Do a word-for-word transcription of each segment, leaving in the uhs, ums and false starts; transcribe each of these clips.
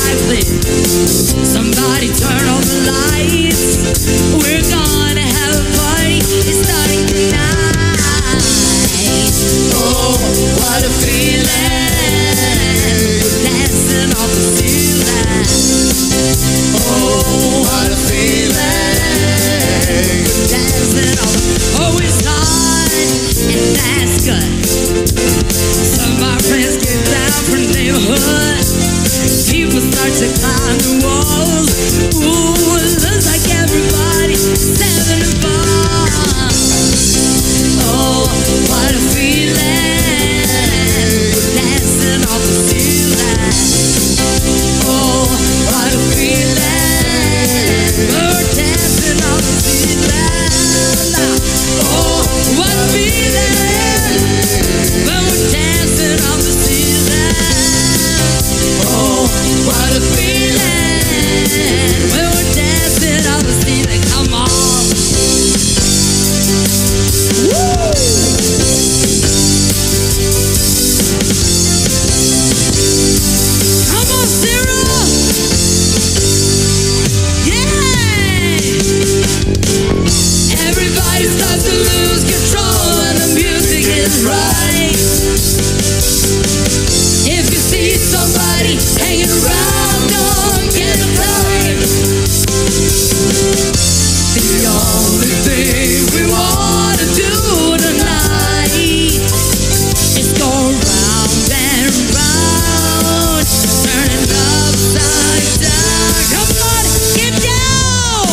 lively. Somebody turn on the lights. We're gonna have a party. It's starting tonight. Oh, what a feeling. Dancing off the ceiling. Oh, what a feeling. Dancing off the... Oh, it's hot, and that's good. Some of my friends get down from the neighborhood. People start to climb the walls. Ooh, it looks like everybody's having fun. Oh, what a feeling. Dancing off the ceiling. Oh, what a feeling. We're dancing off the ceiling. Oh, what a feeling. We're dancing off the ceiling. Oh, what a feeling. We're dancing off the ceiling. Come on. Woo! Come on, Cyril! Yeah! Everybody starts to lose control and the music is right. If you see somebody hanging around, don't get a time. The only thing we want to do tonight is go round and round, turning upside down. Come on, get down!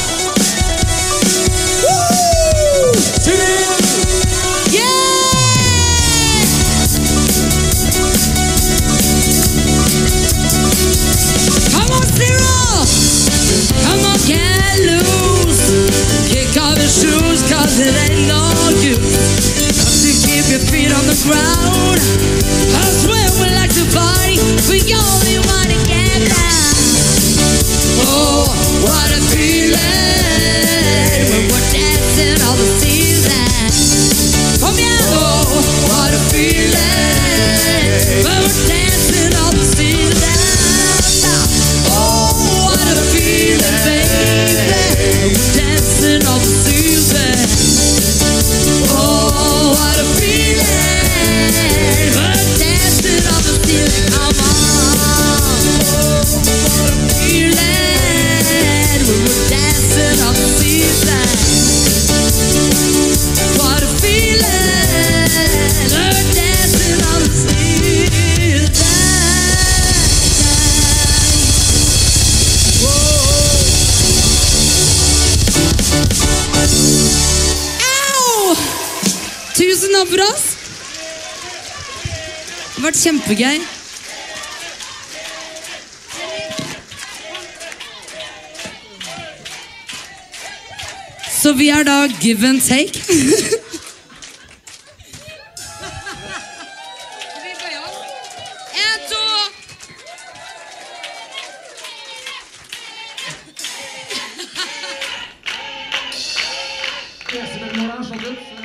Woo! Yeah! Come on, Cyril! Come on, get loose. Kick off your shoes, cause it ain't no use. Have to keep your feet on the ground. I swear we like to party, we only wanna get down. Oh, what a feeling when we're dancing all the season. Come here. Oh, what a feeling when we're dancing all the season. Oh, what a feeling, baby. We're dancing all the season. Oh, what a feeling. We're dancing all the season. Come on. Oh, what a feeling. We're dancing all the season. What a feeling. We're dancing all the season. Au! Tusen takk for oss. Det har vært kjempegøy. Så vi er da give and take. En, to. Det som er morgen, skjønner du?